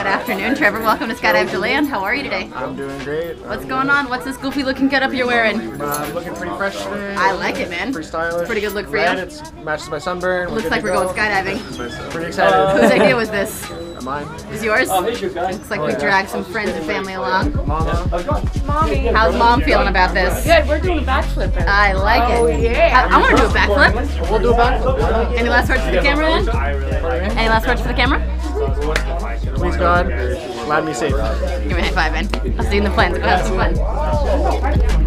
Good afternoon, Trevor. Welcome to Skydive DeLand. How are you today? I'm doing great. What's going on? What's this goofy looking getup you're wearing? I'm looking pretty fresh today. I like it, man. Pretty stylish. Pretty good look for Red, you. It matches my sunburn. Looks like we're going skydiving. Pretty excited. Whose idea was this? Mine. Is yours? Oh, hey, good guy. Looks like we dragged some friends and family along. Mama. Mommy. How's mom feeling about this? Good, we're doing a backflip. I like it. Oh, yeah. I want to do a backflip. We'll do a backflip. Any last words for the camera then? Any last words for the camera? Please God, land me safe. Give me a high five, man. I'll see you in the planes. Go have some fun.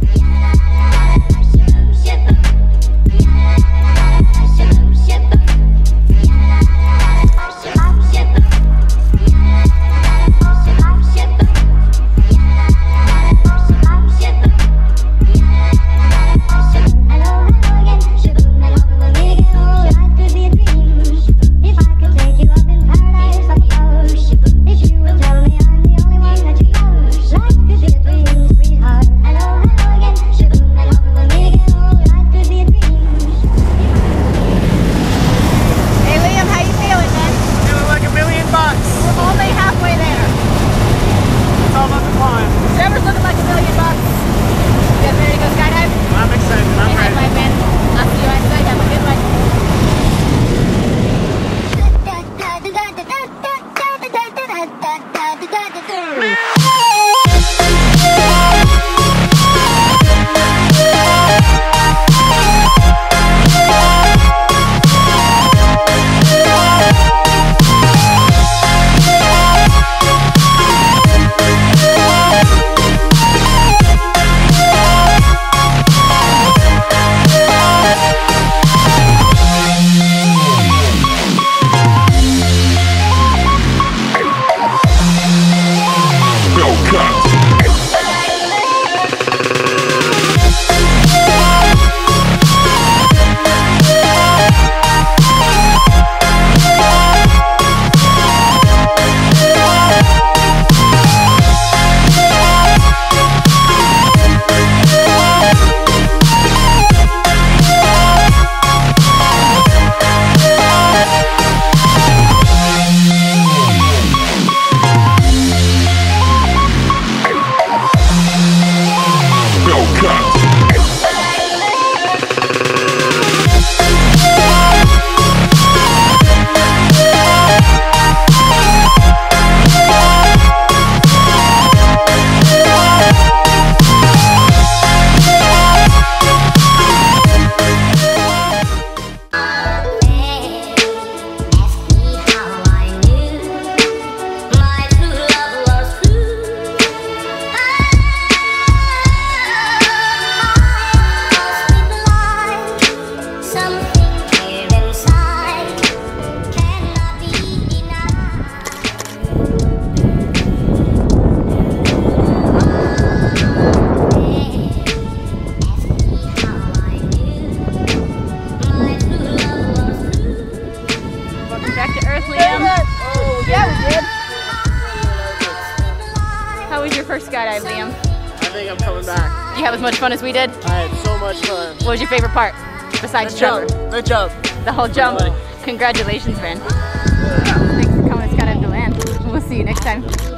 How was your first skydive, Liam? I think I'm coming back. Did you have as much fun as we did? I had so much fun. What was your favorite part besides Trevor? The jump. The whole jump. Congratulations, man. Thanks for coming to Skydive DeLand. We'll see you next time.